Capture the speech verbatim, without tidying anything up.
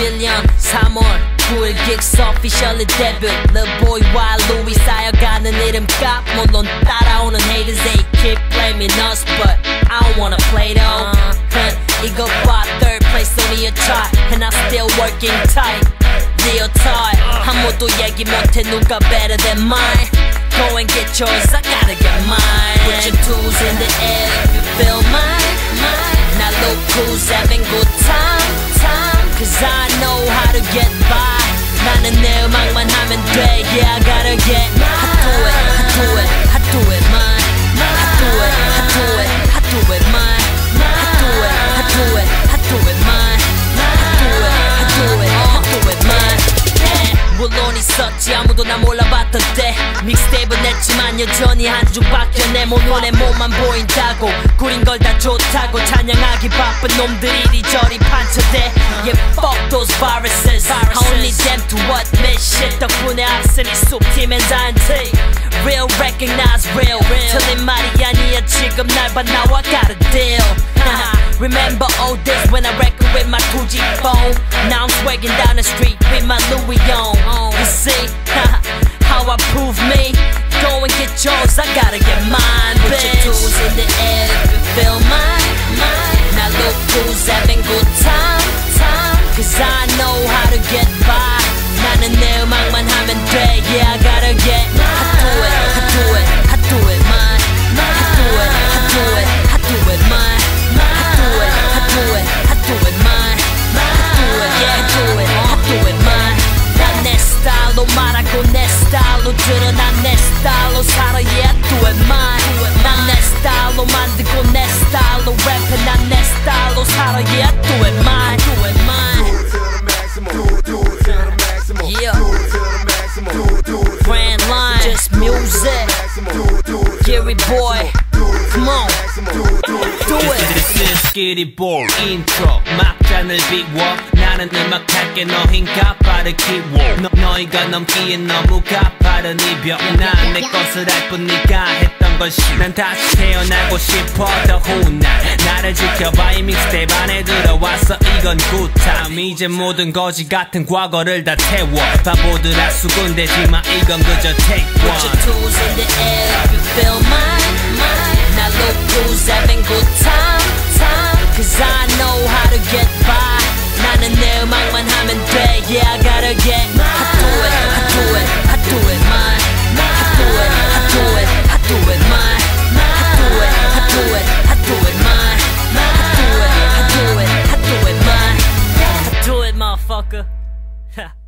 이천이십일 년 삼월 구일 Geeks officially debut Lil Boy Y Louis 쌓여가는 이름값 물론 따라오는 haters they keep blaming us but I don't wanna play though uh, 이거 봐 third place on your chart and I'm still working tight real tight 아무도 얘기 못해 누가 better than mine Go and get yours I gotta get mine Put your tools in the air if you feel mine, mine. Now look who's having good time, time Cause I know how to get by 나는 내 음악만 하면 돼 Yeah I gotta get I do it, I do it, I do it mine I do it, I do it, I do it mine I do it, I do it, I do it mine I do it, I do it, I do it mine 물론 있었지 아무도 나 몰라봤던 때 믹스테이프 냈지만 여전히 한중 바뀌어 내 몸 눈에 몸만 보인다고 구린 걸 다 좋다고 찬양하기 바쁜 놈들이 이리저리 판쳐대 Yeah fuck those viruses I don't need them to admit shit 덕분에 악셀이 숲팀 and 다한테 Real recognize real 틀린 말이 아니야 지금 날 봐 now I got a deal Remember all this when I record with my two G phone Now I'm swagging down the street with my Louis on You see, how I prove me Go and get yours, I gotta get mine, bitch. Put your tools in the air if you feel mine, mine. Now look who's having good time, time Cause I know how to get by 나는 내 음악만 하면 돼 Yeah I gotta get I do it, I do it, I do it mine I do it, I do it, I do it mine I do it, I do it, I do it mine I do it, yeah I do it, I do it mine 난 내 스타일로 말하고 내 스타일로 들어 난 내 스타일로 살아 Yeah I do it mine 난 내 스타일로 만들고 내 스타일로 랩해 난 내 스타일로 살아 Yeah I do it mine Do it mine Do it to the maximum Do it, do it to the maximum Yeah Do it to the maximum Grand line Just music Gary boy Come on Do it This is Skitty Boy Intro 막잔을 비워 나는 음악할게 너흰 가파를 키워 너, 너희가 넘기에 너무 가파른 이별 난 내 것을 할 뿐 네가 했던 것이 난 다시 태어나고 싶어 더 훗날 나를 지켜봐 이 믹스테이프 안에 들어왔어 이건 굿타임 이제 모든 거지 같은 과거를 다 태워 바보들아 수군대지마 이건 그저 take one Put your tools in the air if you feel mine, mine Now look who's having good time, time Cause I know how to get by 나는 내 음악만 하면 돼 Yeah I gotta get I do it, I do it, I do it mine I do it, I do it, I do it mine I do it, I do it, I do it mine I do it, I do it, I do it mine I do it motherfucker